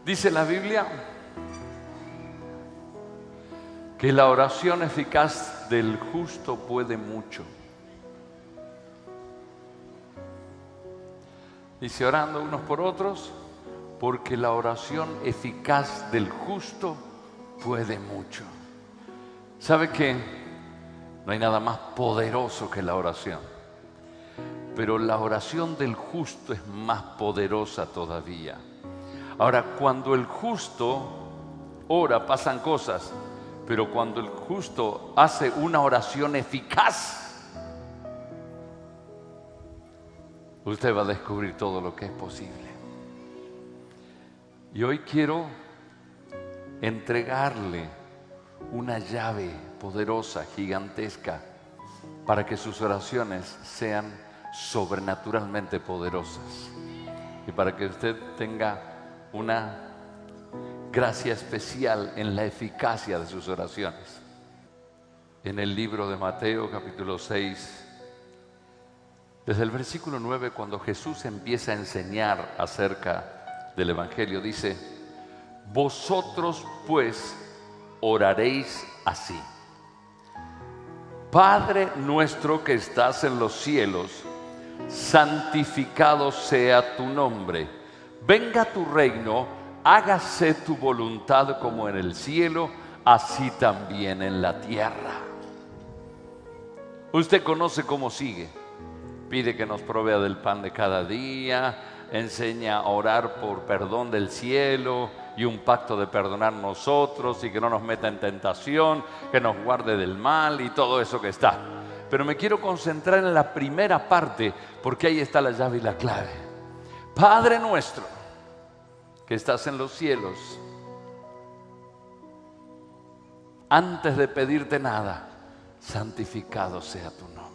Dice la Biblia que la oración eficaz del justo puede mucho. Dice, orando unos por otros, porque la oración eficaz del justo puede mucho. ¿Sabe qué? No hay nada más poderoso que la oración. Pero la oración del justo es más poderosa todavía. Ahora, cuando el justo ora, pasan cosas. Pero cuando el justo hace una oración eficaz, usted va a descubrir todo lo que es posible. Y hoy quiero entregarle una llave poderosa, gigantesca, para que sus oraciones sean sobrenaturalmente poderosas y para que usted tenga una gracia especial en la eficacia de sus oraciones. En el libro de Mateo, capítulo 6, desde el versículo 9, cuando Jesús empieza a enseñar acerca del Evangelio, dice: vosotros pues oraréis así: Padre nuestro que estás en los cielos, santificado sea tu nombre. Venga tu reino, hágase tu voluntad como en el cielo, así también en la tierra. Usted conoce cómo sigue. Pide que nos provea del pan de cada día, enseña a orar por perdón del cielo y un pacto de perdonar nosotros y que no nos meta en tentación, que nos guarde del mal y todo eso que está. Pero me quiero concentrar en la primera parte porque ahí está la llave y la clave. Padre nuestro que estás en los cielos, antes de pedirte nada, santificado sea tu nombre.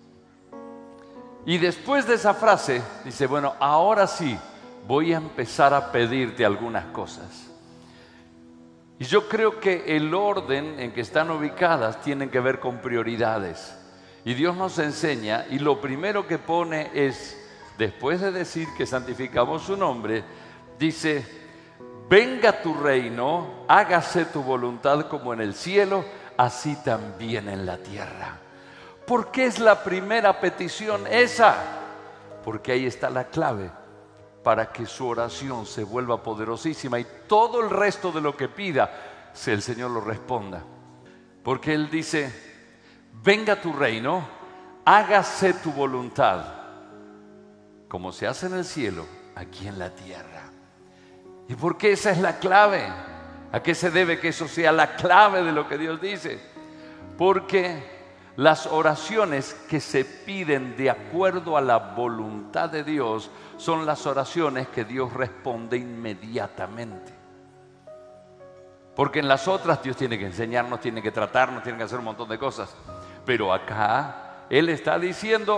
Y después de esa frase dice, bueno, ahora sí voy a empezar a pedirte algunas cosas. Y yo creo que el orden en que están ubicadas tienen que ver con prioridades. Y Dios nos enseña, y lo primero que pone es, después de decir que santificamos su nombre, dice: venga tu reino, hágase tu voluntad como en el cielo, así también en la tierra. ¿Por qué es la primera petición esa? Porque ahí está la clave para que su oración se vuelva poderosísima y todo el resto de lo que pida, si el Señor lo responda. Porque Él dice: venga tu reino, hágase tu voluntad, como se hace en el cielo, aquí en la tierra. ¿Y por qué esa es la clave? ¿A qué se debe que eso sea la clave de lo que Dios dice? Porque las oraciones que se piden de acuerdo a la voluntad de Dios son las oraciones que Dios responde inmediatamente. Porque en las otras Dios tiene que enseñarnos, tiene que tratarnos, tiene que hacer un montón de cosas. Pero acá Él está diciendo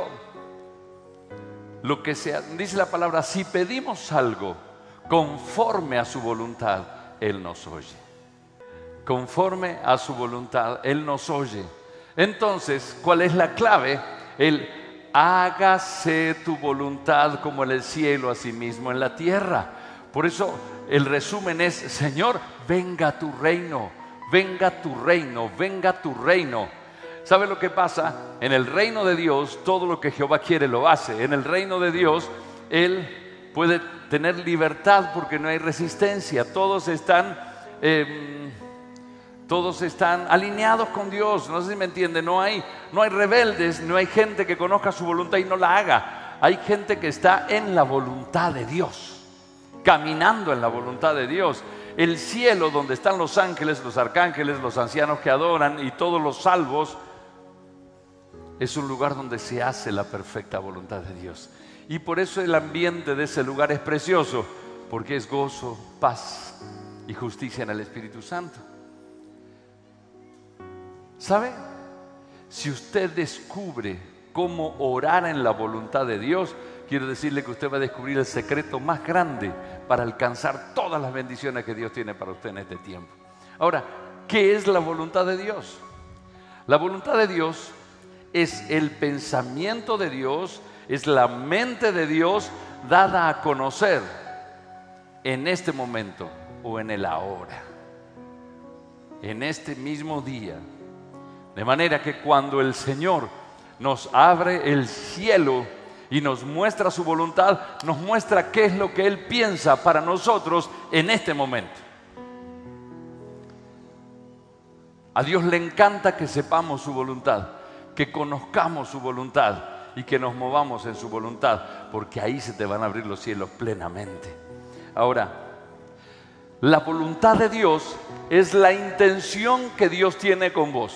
lo que dice la palabra: si pedimos algo conforme a su voluntad, Él nos oye. Conforme a su voluntad, Él nos oye. Entonces, ¿cuál es la clave? El hágase tu voluntad como en el cielo, así mismo en la tierra. Por eso el resumen es: Señor, venga tu reino, venga tu reino, venga tu reino. ¿Sabe lo que pasa? En el reino de Dios, todo lo que Jehová quiere lo hace. En el reino de Dios, Él puede tener libertad porque no hay resistencia. Todos están alineados con Dios. No sé si me entiende. No hay rebeldes, no hay gente que conozca su voluntad y no la haga. Hay gente que está en la voluntad de Dios, caminando en la voluntad de Dios. El cielo, donde están los ángeles, los arcángeles, los ancianos que adoran y todos los salvos, es un lugar donde se hace la perfecta voluntad de Dios. Y por eso el ambiente de ese lugar es precioso, porque es gozo, paz y justicia en el Espíritu Santo. ¿Sabe? Si usted descubre cómo orar en la voluntad de Dios, quiero decirle que usted va a descubrir el secreto más grande para alcanzar todas las bendiciones que Dios tiene para usted en este tiempo. Ahora, ¿qué es la voluntad de Dios? La voluntad de Dios es el pensamiento de Dios, es la mente de Dios dada a conocer en este momento o en el ahora, en este mismo día. De manera que cuando el Señor nos abre el cielo y nos muestra su voluntad, nos muestra qué es lo que Él piensa para nosotros en este momento. A Dios le encanta que sepamos su voluntad, que conozcamos su voluntad y que nos movamos en su voluntad, porque ahí se te van a abrir los cielos plenamente. Ahora, la voluntad de Dios es la intención que Dios tiene con vos.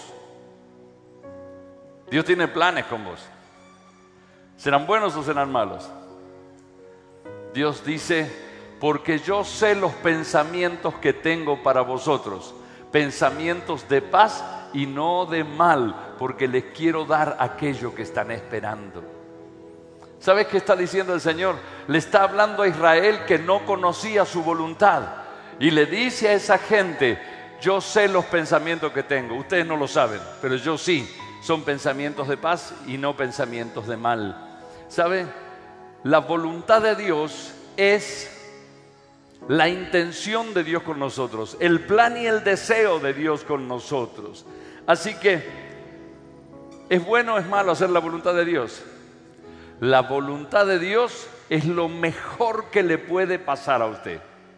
Dios tiene planes con vos. ¿Serán buenos o serán malos? Dios dice, porque yo sé los pensamientos que tengo para vosotros, pensamientos de paz y no de mal, porque les quiero dar aquello que están esperando. ¿Sabes qué está diciendo el Señor? Le está hablando a Israel que no conocía su voluntad y le dice a esa gente, yo sé los pensamientos que tengo, ustedes no lo saben, pero yo sí, son pensamientos de paz y no pensamientos de mal. ¿Sabe? La voluntad de Dios es la intención de Dios con nosotros, el plan y el deseo de Dios con nosotros. Así que, ¿es bueno o es malo hacer la voluntad de Dios? La voluntad de Dios es lo mejor que le puede pasar a usted.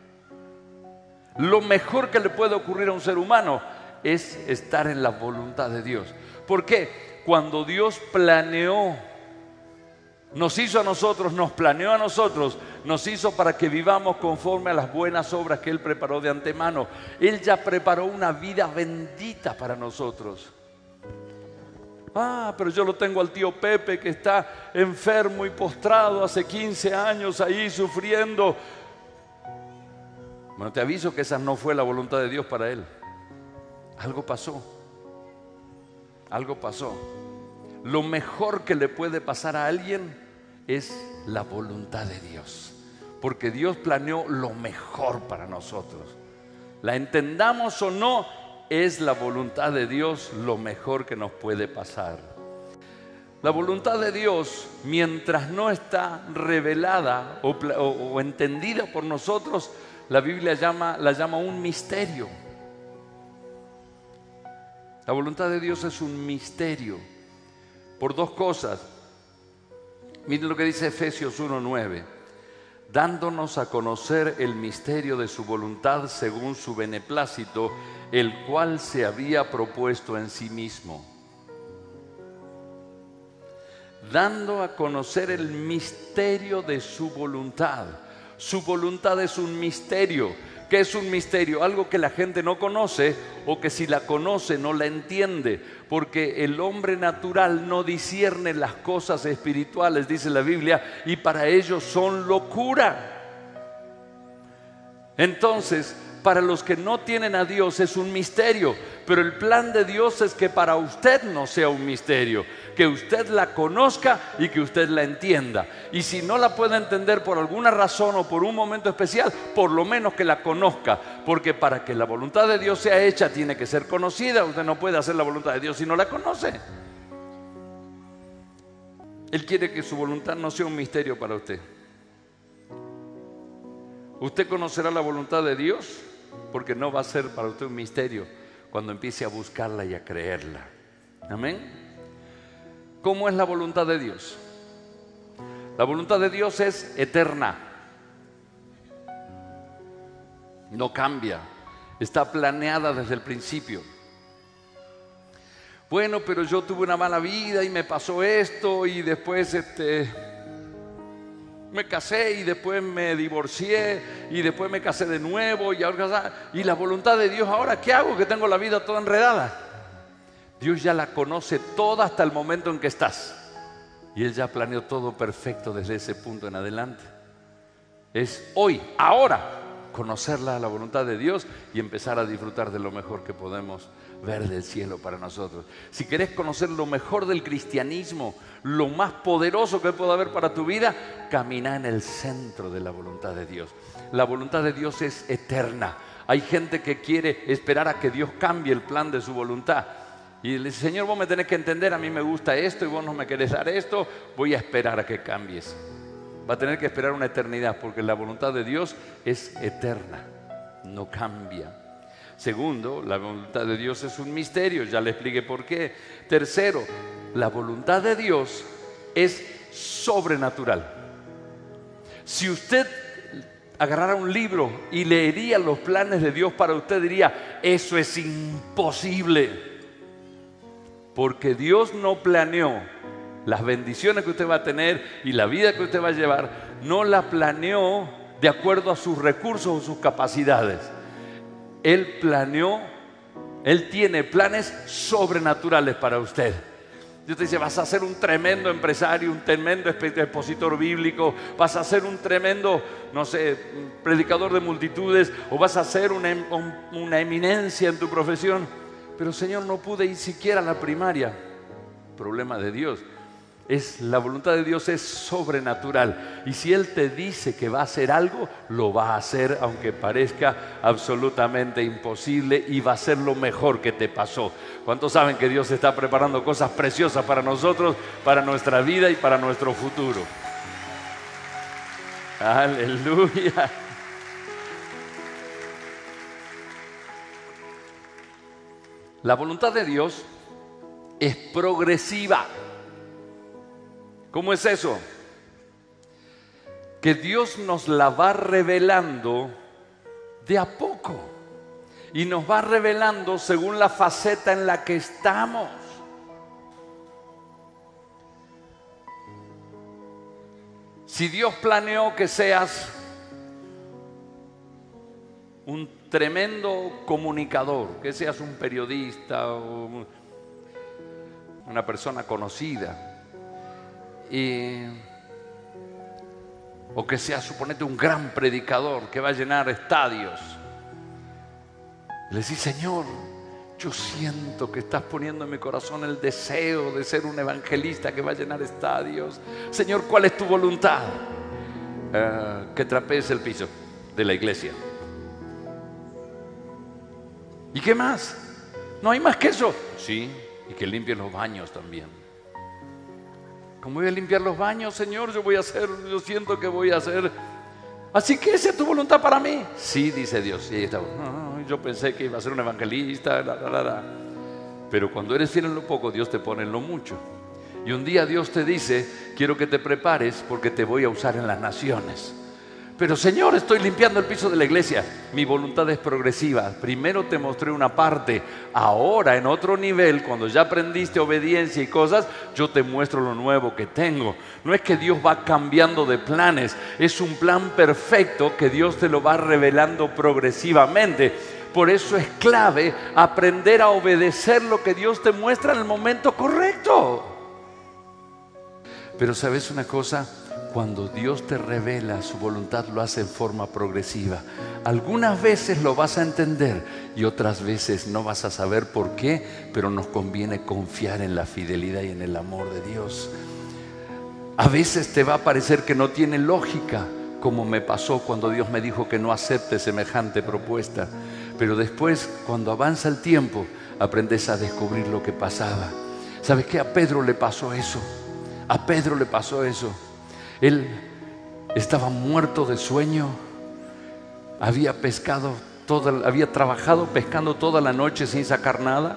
Lo mejor que le puede ocurrir a un ser humano es estar en la voluntad de Dios. ¿Por qué? Cuando Dios planeó, nos hizo a nosotros, nos planeó a nosotros, nos hizo para que vivamos conforme a las buenas obras que Él preparó de antemano. Él ya preparó una vida bendita para nosotros. Pero yo lo tengo al tío Pepe que está enfermo y postrado hace 15 años ahí sufriendo. Bueno, te aviso que esa no fue la voluntad de Dios para él. Algo pasó. Algo pasó. Lo mejor que le puede pasar a alguien es la voluntad de Dios, porque Dios planeó lo mejor para nosotros. La entendamos o no, es la voluntad de Dios lo mejor que nos puede pasar. La voluntad de Dios, mientras no está revelada o entendida por nosotros, la Biblia la llama un misterio. La voluntad de Dios es un misterio por dos cosas. Miren lo que dice Efesios 1:9, dándonos a conocer el misterio de su voluntad según su beneplácito, el cual se había propuesto en sí mismo. Dando a conocer el misterio de su voluntad. Su voluntad es un misterio. ¿Qué es un misterio? Algo que la gente no conoce o que si la conoce no la entiende, porque el hombre natural no discierne las cosas espirituales, dice la Biblia, y para ellos son locura. Entonces, para los que no tienen a Dios es un misterio, pero el plan de Dios es que para usted no sea un misterio, que usted la conozca y que usted la entienda. Y si no la puede entender por alguna razón o por un momento especial, por lo menos que la conozca, porque para que la voluntad de Dios sea hecha tiene que ser conocida. Usted no puede hacer la voluntad de Dios si no la conoce. Él quiere que su voluntad no sea un misterio para usted. Usted conocerá la voluntad de Dios porque no va a ser para usted un misterio cuando empiece a buscarla y a creerla. Amén. ¿Cómo es la voluntad de Dios? La voluntad de Dios es eterna. No cambia. Está planeada desde el principio. Bueno, pero yo tuve una mala vida y me pasó esto y después me casé y después me divorcié y después me casé de nuevo y ahora, y la voluntad de Dios ahora, ¿qué hago? Que tengo la vida toda enredada. Dios ya la conoce toda hasta el momento en que estás y Él ya planeó todo perfecto desde ese punto en adelante. Es hoy, ahora, conocerla, la voluntad de Dios y empezar a disfrutar de lo mejor que podemos ver del cielo para nosotros. Si querés conocer lo mejor del cristianismo, lo más poderoso que pueda haber para tu vida, camina en el centro de la voluntad de Dios. La voluntad de Dios es eterna. Hay gente que quiere esperar a que Dios cambie el plan de su voluntad y le dice, Señor, vos me tenés que entender, a mí me gusta esto y vos no me querés dar esto, voy a esperar a que cambies. Va a tener que esperar una eternidad porque la voluntad de Dios es eterna. no cambia. Segundo, la voluntad de Dios es un misterio, ya le expliqué por qué. Tercero, la voluntad de Dios es sobrenatural. Si usted agarrara un libro y leería los planes de Dios para usted, diría, eso es imposible. Porque Dios no planeó las bendiciones que usted va a tener y la vida que usted va a llevar, no la planeó de acuerdo a sus recursos o sus capacidades. Él planeó, Él tiene planes sobrenaturales para usted. Dios te dice, vas a ser un tremendo empresario, un tremendo expositor bíblico, vas a ser un tremendo, no sé, predicador de multitudes, o vas a ser una eminencia en tu profesión. Pero Señor, no pude ir siquiera a la primaria. Problema de Dios. La voluntad de Dios es sobrenatural. Y si Él te dice que va a hacer algo, lo va a hacer, aunque parezca absolutamente imposible, y va a ser lo mejor que te pasó. ¿Cuántos saben que Dios está preparando cosas preciosas para nosotros, para nuestra vida y para nuestro futuro? Aleluya. La voluntad de Dios es progresiva. ¿Cómo es eso? Que Dios nos la va revelando de a poco y nos va revelando según la faceta en la que estamos. Si Dios planeó que seas un tremendo comunicador, que seas un periodista o una persona conocida, o que sea, suponete, un gran predicador que va a llenar estadios, le decís, Señor, yo siento que estás poniendo en mi corazón el deseo de ser un evangelista que va a llenar estadios. Señor, ¿cuál es tu voluntad? Que trapees el piso de la iglesia. ¿Y qué más? ¿No hay más que eso? Sí, y que limpie los baños también. ¿Cómo voy a limpiar los baños, Señor? Yo siento que voy a hacer. Así que esa es tu voluntad para mí. Sí, dice Dios. Y ahí está. Yo pensé que iba a ser un evangelista. Pero cuando eres fiel en lo poco, Dios te pone en lo mucho. Y un día Dios te dice, quiero que te prepares porque te voy a usar en las naciones. Pero Señor, estoy limpiando el piso de la iglesia. Mi voluntad es progresiva. Primero te mostré una parte. Ahora, en otro nivel, cuando ya aprendiste obediencia y cosas, yo te muestro lo nuevo que tengo. No es que Dios va cambiando de planes. Es un plan perfecto que Dios te lo va revelando progresivamente. Por eso es clave aprender a obedecer lo que Dios te muestra en el momento correcto. Pero ¿sabes una cosa? Cuando Dios te revela su voluntad, lo hace en forma progresiva. Algunas veces lo vas a entender y otras veces no vas a saber por qué, pero nos conviene confiar en la fidelidad y en el amor de Dios. A veces te va a parecer que no tiene lógica, como me pasó cuando Dios me dijo que no acepte semejante propuesta. Pero después, cuando avanza el tiempo, aprendes a descubrir lo que pasaba. ¿Sabes qué? A Pedro le pasó eso. A Pedro le pasó eso. Él estaba muerto de sueño, había trabajado pescando toda la noche sin sacar nada.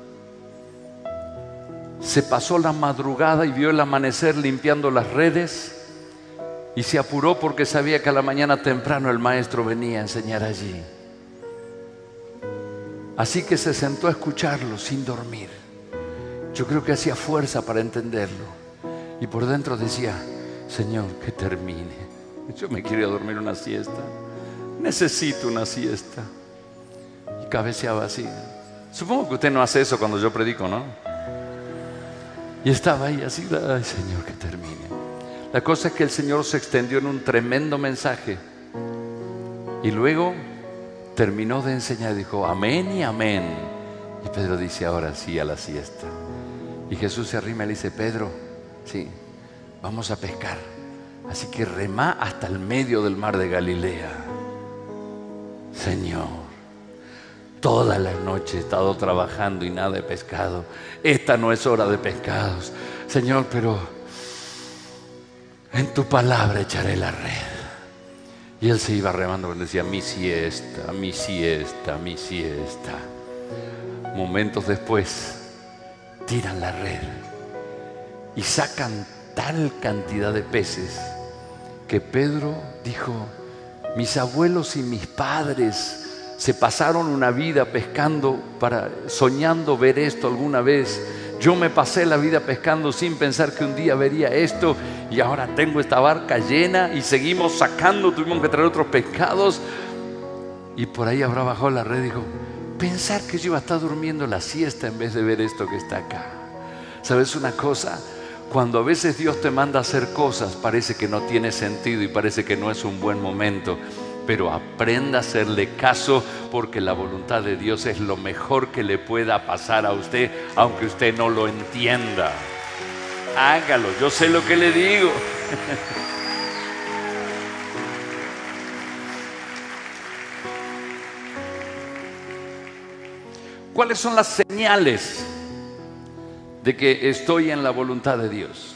Se pasó la madrugada y vio el amanecer limpiando las redes y se apuró porque sabía que a la mañana temprano el maestro venía a enseñar allí. Así que se sentó a escucharlo sin dormir. Yo creo que hacía fuerza para entenderlo y por dentro decía, Señor, que termine. Yo me quiero dormir una siesta. Necesito una siesta. Y cabeceaba así. Supongo que usted no hace eso cuando yo predico, ¿no? Y estaba ahí así, ay Señor, que termine. La cosa es que el Señor se extendió en un tremendo mensaje. Y luego terminó de enseñar y dijo, amén y amén. Y Pedro dice, ahora sí a la siesta. Y Jesús se arrima y le dice, Pedro, sí, vamos a pescar. Así que remá hasta el medio del mar de Galilea. Señor, toda la noche he estado trabajando y nada he pescado. Esta no es hora de pescados. Señor, pero en tu palabra echaré la red. Y él se iba remando, decía, mi siesta, mi siesta, mi siesta. Momentos después, tiran la red y sacan tal cantidad de peces que Pedro dijo, mis abuelos y mis padres se pasaron una vida pescando, soñando ver esto alguna vez. Yo me pasé la vida pescando sin pensar que un día vería esto, y ahora tengo esta barca llena y seguimos sacando, tuvimos que traer otros pescados. Y por ahí habrá bajado la red y dijo, pensar que yo iba a estar durmiendo la siesta en vez de ver esto que está acá. ¿Sabes una cosa? Cuando a veces Dios te manda a hacer cosas, parece que no tiene sentido y parece que no es un buen momento. Pero aprenda a hacerle caso, porque la voluntad de Dios es lo mejor que le pueda pasar a usted, aunque usted no lo entienda. Hágalo, yo sé lo que le digo. ¿Cuáles son las señales de que estoy en la voluntad de Dios?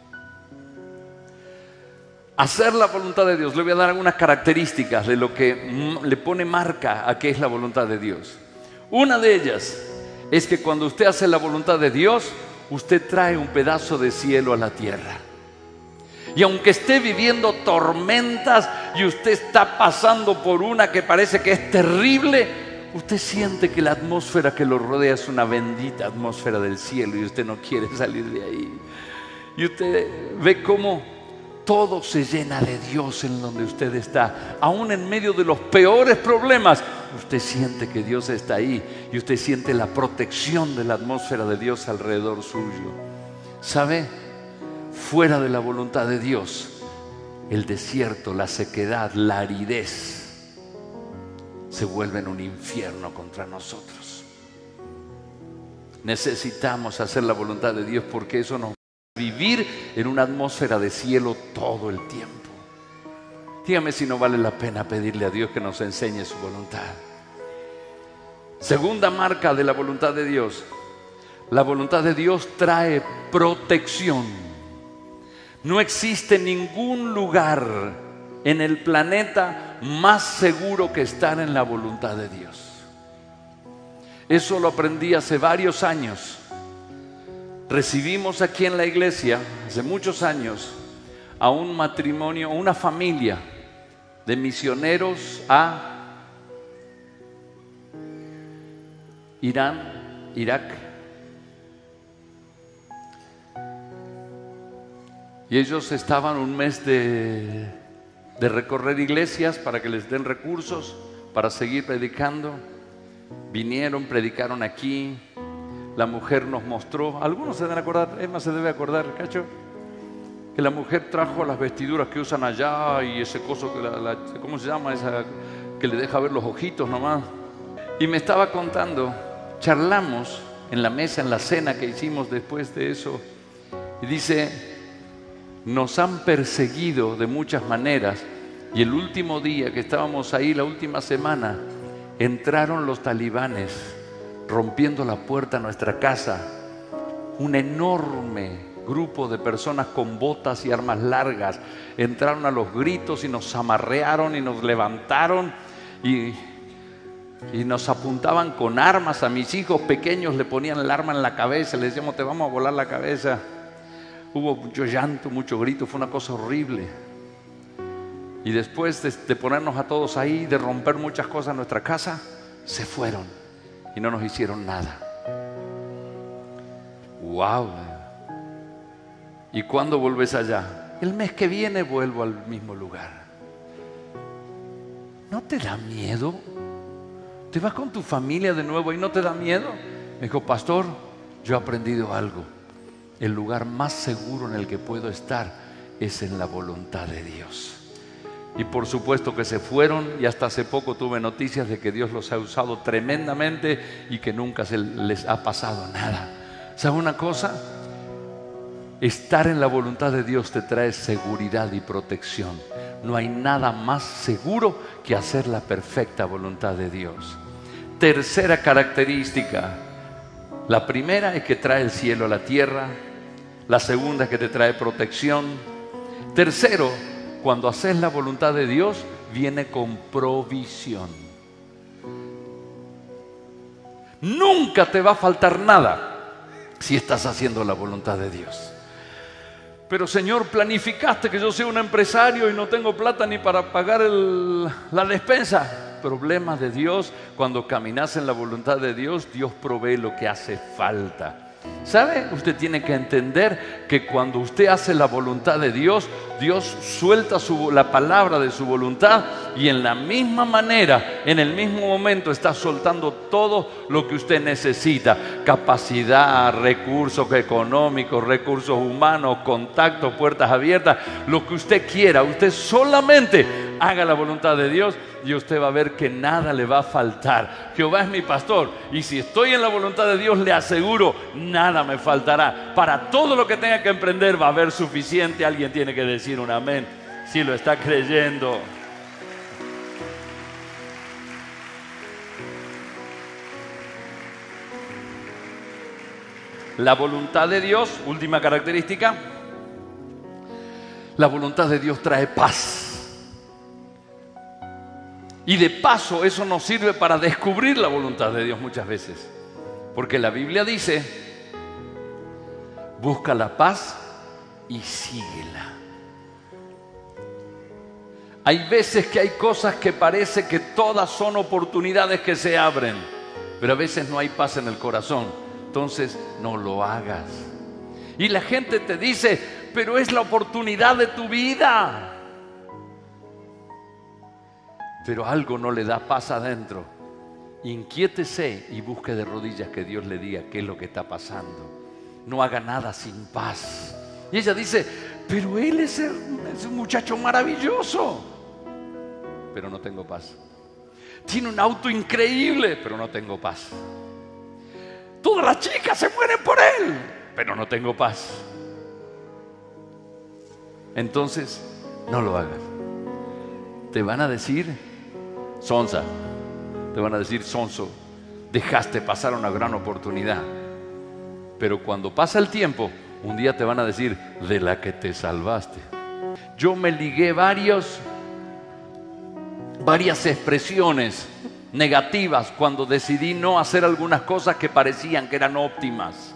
Hacer la voluntad de Dios. Le voy a dar algunas características de lo que le pone marca a qué es la voluntad de Dios. Una de ellas es que cuando usted hace la voluntad de Dios, usted trae un pedazo de cielo a la tierra. Y aunque esté viviendo tormentas y usted está pasando por una que parece que es terrible, usted siente que la atmósfera que lo rodea es una bendita atmósfera del cielo y usted no quiere salir de ahí. Y usted ve cómo todo se llena de Dios en donde usted está. Aún en medio de los peores problemas, usted siente que Dios está ahí y usted siente la protección de la atmósfera de Dios alrededor suyo. ¿Sabe? Fuera de la voluntad de Dios, el desierto, la sequedad, la aridez se vuelven un infierno contra nosotros. Necesitamos hacer la voluntad de Dios, porque eso nos vivir en una atmósfera de cielo todo el tiempo. Dígame si no vale la pena pedirle a Dios que nos enseñe su voluntad. Segunda marca de la voluntad de Dios. La voluntad de Dios trae protección. No existe ningún lugar en el planeta más seguro que estar en la voluntad de Dios. Eso lo aprendí hace varios años. Recibimos aquí en la iglesia, hace muchos años, a un matrimonio, una familia de misioneros a Irán, Irak. Y ellos estaban un mes de recorrer iglesias para que les den recursos para seguir predicando. Vinieron, predicaron aquí. La mujer nos mostró, algunos se deben acordar, Emma se debe acordar, ¿cacho? Que la mujer trajo las vestiduras que usan allá y ese coso, ¿cómo se llama? Esa que le deja ver los ojitos nomás. Y me estaba contando, charlamos en la mesa, en la cena que hicimos después de eso. Y dice, nos han perseguido de muchas maneras. Y el último día que estábamos ahí, la última semana, entraron los talibanes rompiendo la puerta a nuestra casa. Un enorme grupo de personas con botas y armas largas entraron a los gritos y nos amarrearon y nos levantaron y nos apuntaban con armas. A mis hijos pequeños le ponían el arma en la cabeza, les decíamos, te vamos a volar la cabeza. Hubo mucho llanto, mucho grito, fue una cosa horrible. Y después de ponernos a todos ahí, de romper muchas cosas en nuestra casa, se fueron y no nos hicieron nada. ¡Wow! ¿Y cuándo vuelves allá? El mes que viene vuelvo al mismo lugar. ¿No te da miedo? ¿Te vas con tu familia de nuevo y no te da miedo? Me dijo, pastor, yo he aprendido algo. El lugar más seguro en el que puedo estar es en la voluntad de Dios. Y por supuesto que se fueron, y hasta hace poco tuve noticias de que Dios los ha usado tremendamente y que nunca se les ha pasado nada. ¿Sabe una cosa? Estar en la voluntad de Dios te trae seguridad y protección. No hay nada más seguro que hacer la perfecta voluntad de Dios. Tercera característica. La primera es que trae el cielo a la tierra. La segunda es que te trae protección. Tercero, cuando haces la voluntad de Dios, viene con provisión. Nunca te va a faltar nada si estás haciendo la voluntad de Dios. Pero Señor, planificaste que yo sea un empresario y no tengo plata ni para pagar la despensa. Problemas de Dios. Cuando caminas en la voluntad de Dios, Dios provee lo que hace falta. ¿Sabe? Usted tiene que entender que cuando usted hace la voluntad de Dios, Dios suelta la palabra de su voluntad y en la misma manera, en el mismo momento está soltando todo lo que usted necesita. Capacidad, recursos económicos, recursos humanos, contactos, puertas abiertas, lo que usted quiera. Usted solamente haga la voluntad de Dios y usted va a ver que nada le va a faltar. Jehová es mi pastor y si estoy en la voluntad de Dios, le aseguro, nada me faltará. Para todo lo que tenga que emprender va a haber suficiente. Alguien tiene que decir un amén si lo está creyendo. La voluntad de Dios, última característica, la voluntad de Dios trae paz. Y de paso eso nos sirve para descubrir la voluntad de Dios muchas veces. Porque la Biblia dice, busca la paz y síguela. Hay veces que hay cosas que parece que todas son oportunidades que se abren, pero a veces no hay paz en el corazón. Entonces no lo hagas. Y la gente te dice, pero es la oportunidad de tu vida. Pero algo no le da paz adentro. Inquiétese y busque de rodillas que Dios le diga qué es lo que está pasando. No haga nada sin paz. Y ella dice, pero él es un muchacho maravilloso, pero no tengo paz. Tiene un auto increíble, pero no tengo paz. Todas las chicas se mueren por él, pero no tengo paz. Entonces, no lo hagas. Te van a decir sonsa, te van a decir sonso, dejaste pasar una gran oportunidad. Pero cuando pasa el tiempo, un día te van a decir, de la que te salvaste. Yo me ligué varias expresiones negativas cuando decidí no hacer algunas cosas que parecían que eran óptimas.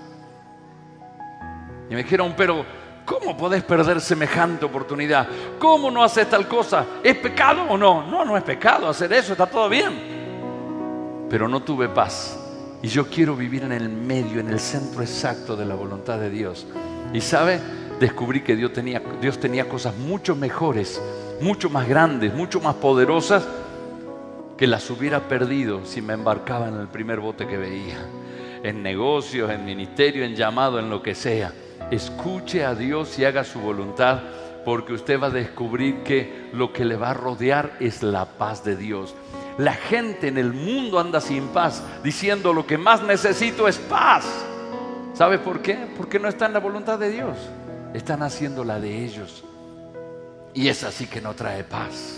Y me dijeron, pero ¿cómo podés perder semejante oportunidad? ¿Cómo no haces tal cosa? ¿Es pecado o no? No, no es pecado hacer eso, está todo bien. Pero no tuve paz. Y yo quiero vivir en el medio, en el centro exacto de la voluntad de Dios. Y ¿sabe? Descubrí que Dios tenía cosas mucho mejores, mucho más grandes, mucho más poderosas, que las hubiera perdido si me embarcaba en el primer bote que veía. En negocios, en ministerio, en llamado, en lo que sea. Escuche a Dios y haga su voluntad, porque usted va a descubrir que lo que le va a rodear es la paz de Dios. La gente en el mundo anda sin paz, diciendo lo que más necesito es paz. ¿Sabe por qué? Porque no está en la voluntad de Dios. Están haciendo la de ellos. Y es así que no trae paz.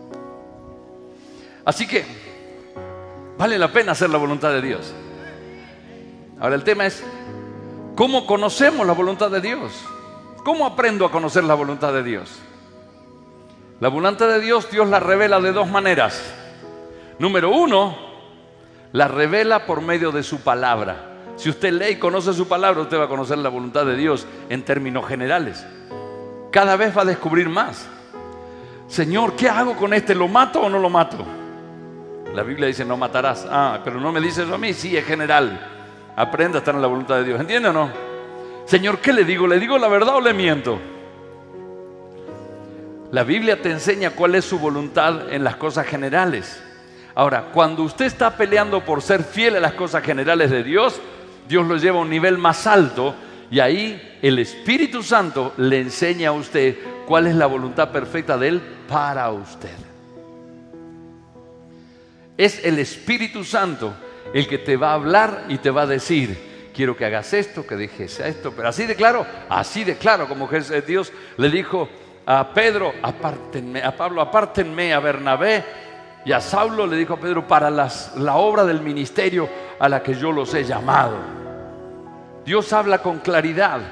Así que vale la pena hacer la voluntad de Dios. Ahora el tema es, ¿cómo conocemos la voluntad de Dios? ¿Cómo aprendo a conocer la voluntad de Dios? La voluntad de Dios, Dios la revela de dos maneras. Número uno, la revela por medio de su palabra. Si usted lee y conoce su palabra, usted va a conocer la voluntad de Dios en términos generales. Cada vez va a descubrir más. Señor, ¿qué hago con este? ¿Lo mato o no lo mato? La Biblia dice, no matarás. Pero no me dice eso a mí. Sí, es general. Aprenda a estar en la voluntad de Dios. ¿Entiende o no? Señor, ¿qué le digo? ¿Le digo la verdad o le miento? La Biblia te enseña cuál es su voluntad en las cosas generales. Ahora, cuando usted está peleando por ser fiel a las cosas generales de Dios, Dios lo lleva a un nivel más alto y ahí el Espíritu Santo le enseña a usted cuál es la voluntad perfecta de Él para usted. Es el Espíritu Santo el que te va a hablar y te va a decir, quiero que hagas esto, que dejes esto, pero así de claro, como Dios le dijo a Pedro, apártenme, a Pablo, apártenme, a Bernabé, y a Saulo le dijo a Pedro, para la obra del ministerio a la que yo los he llamado. Dios habla con claridad,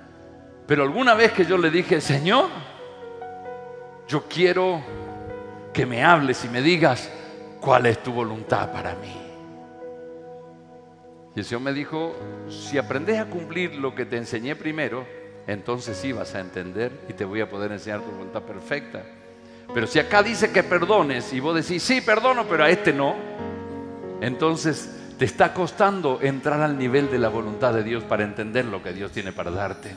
pero alguna vez que yo le dije, Señor, yo quiero que me hables y me digas cuál es tu voluntad para mí. Y el Señor me dijo, si aprendes a cumplir lo que te enseñé primero, entonces sí vas a entender y te voy a poder enseñar tu voluntad perfecta. Pero si acá dice que perdones y vos decís, sí, perdono, pero a este no, entonces te está costando entrar al nivel de la voluntad de Dios para entender lo que Dios tiene para darte.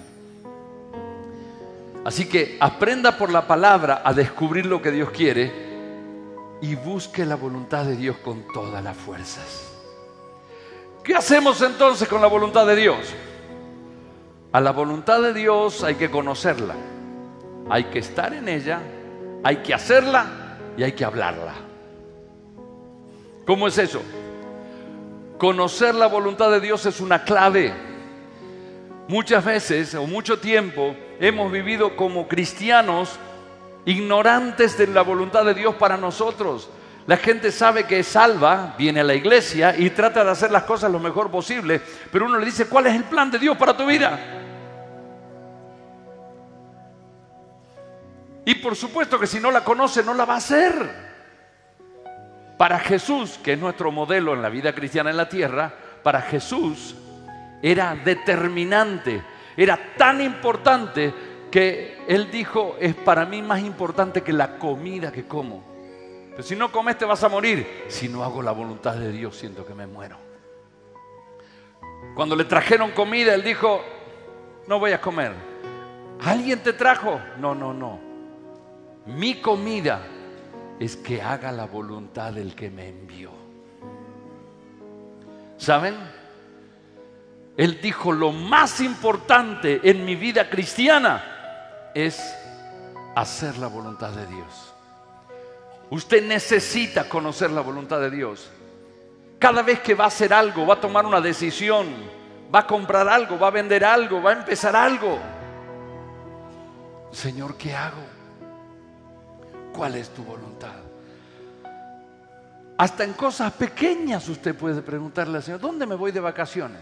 Así que aprenda por la palabra a descubrir lo que Dios quiere y busque la voluntad de Dios con todas las fuerzas. ¿Qué hacemos entonces con la voluntad de Dios? A la voluntad de Dios hay que conocerla, hay que estar en ella, hay que hacerla y hay que hablarla. ¿Cómo es eso? Conocer la voluntad de Dios es una clave. Muchas veces o mucho tiempo hemos vivido como cristianos ignorantes de la voluntad de Dios para nosotros. La gente sabe que es salva, viene a la iglesia y trata de hacer las cosas lo mejor posible, pero uno le dice, ¿cuál es el plan de Dios para tu vida? Y por supuesto que si no la conoce, no la va a hacer. Para Jesús, que es nuestro modelo en la vida cristiana en la tierra, para Jesús era determinante, era tan importante que Él dijo, es para mí más importante que la comida que como. Pero si no comes te vas a morir. Si no hago la voluntad de Dios, siento que me muero. Cuando le trajeron comida, Él dijo, no voy a comer. ¿Alguien te trajo? No, no, no. Mi comida es que haga la voluntad del que me envió. ¿Saben? Él dijo, lo más importante en mi vida cristiana es hacer la voluntad de Dios. Usted necesita conocer la voluntad de Dios. Cada vez que va a hacer algo, va a tomar una decisión, va a comprar algo, va a vender algo, va a empezar algo. Señor, ¿qué hago? ¿Cuál es tu voluntad? Hasta en cosas pequeñas usted puede preguntarle al Señor, ¿dónde me voy de vacaciones?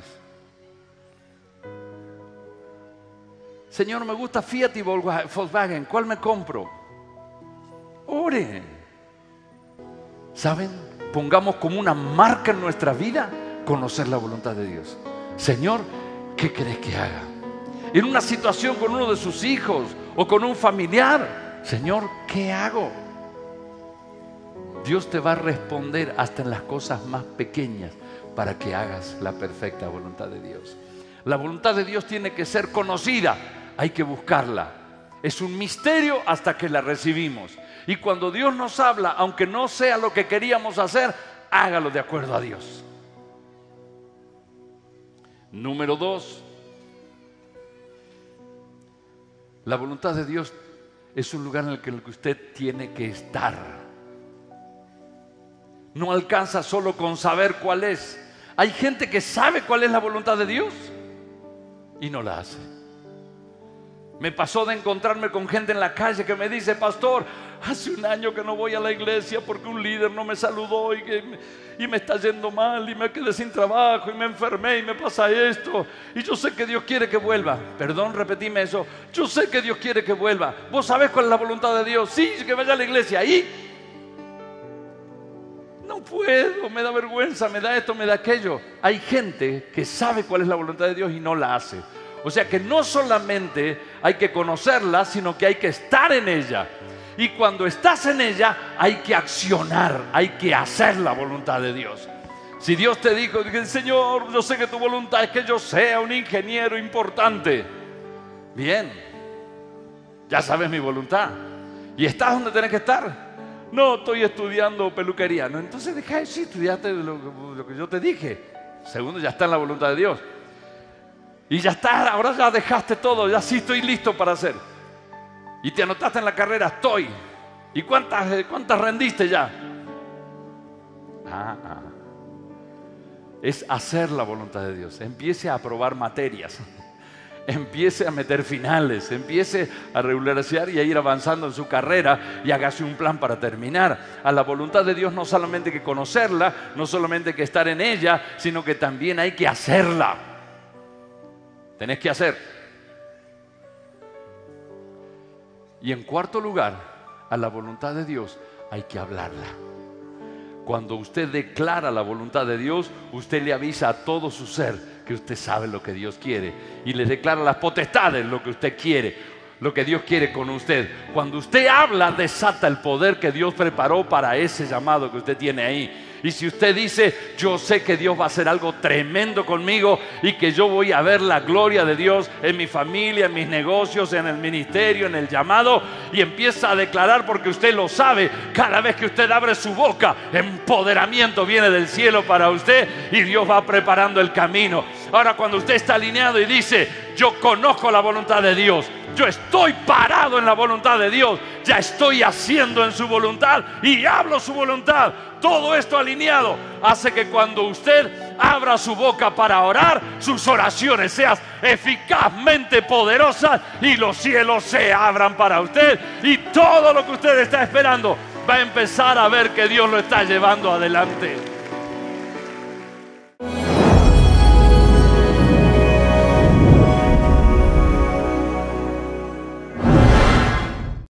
Señor, me gusta Fiat y Volkswagen, ¿cuál me compro? Ore. ¿Saben? Pongamos como una marca en nuestra vida conocer la voluntad de Dios. Señor, ¿qué querés que haga? En una situación con uno de sus hijos o con un familiar, Señor, ¿qué hago? Dios te va a responder hasta en las cosas más pequeñas para que hagas la perfecta voluntad de Dios. La voluntad de Dios tiene que ser conocida, hay que buscarla. Es un misterio hasta que la recibimos. Y cuando Dios nos habla, aunque no sea lo que queríamos hacer, hágalo de acuerdo a Dios. Número 2. La voluntad de Dios es un lugar en el que usted tiene que estar. No alcanza solo con saber cuál es. Hay gente que sabe cuál es la voluntad de Dios y no la hace. Me pasó de encontrarme con gente en la calle que me dice, pastor, hace un año que no voy a la iglesia porque un líder no me saludó y me está yendo mal y me quedé sin trabajo y me enfermé y me pasa esto y yo sé que Dios quiere que vuelva. Perdón, repetime eso. Yo sé que Dios quiere que vuelva. ¿Vos sabés cuál es la voluntad de Dios? Sí, que vaya a la iglesia. ¿Y? No puedo, me da vergüenza, me da esto, me da aquello. Hay gente que sabe cuál es la voluntad de Dios y no la hace. O sea que no solamente hay que conocerla, sino que hay que estar en ella. Y cuando estás en ella, hay que accionar, hay que hacer la voluntad de Dios. Si Dios te dijo, Señor, yo sé que tu voluntad es que yo sea un ingeniero importante. Bien, ya sabes mi voluntad. ¿Y estás donde tenés que estar? No, estoy estudiando peluquería. No, entonces deja de estudiarte lo que yo te dije. Segundo, ya está en la voluntad de Dios. Y ya está, ahora ya dejaste todo, ya sí estoy listo para hacer. Y te anotaste en la carrera, estoy. ¿Y cuántas rendiste ya? Es hacer la voluntad de Dios. Empiece a aprobar materias. Empiece a meter finales, empiece a regularizar y a ir avanzando en su carrera y hágase un plan para terminar. A la voluntad de Dios no solamente hay que conocerla, no solamente hay que estar en ella, sino que también hay que hacerla. Tenés que hacer. Y en cuarto lugar, a la voluntad de Dios hay que hablarla. Cuando usted declara la voluntad de Dios, usted le avisa a todo su ser que usted sabe lo que Dios quiere y le declara las potestades, lo que usted quiere, lo que Dios quiere con usted. Cuando usted habla, desata el poder que Dios preparó para ese llamado que usted tiene ahí. Y si usted dice, yo sé que Dios va a hacer algo tremendo conmigo y que yo voy a ver la gloria de Dios en mi familia, en mis negocios, en el ministerio, en el llamado, y empieza a declarar porque usted lo sabe, cada vez que usted abre su boca, empoderamiento viene del cielo para usted y Dios va preparando el camino. Ahora, cuando usted está alineado y dice, yo conozco la voluntad de Dios, yo estoy parado en la voluntad de Dios, ya estoy haciendo en su voluntad y hablo su voluntad. Todo esto alineado hace que cuando usted abra su boca para orar, sus oraciones sean eficazmente poderosas y los cielos se abran para usted y todo lo que usted está esperando va a empezar a ver que Dios lo está llevando adelante.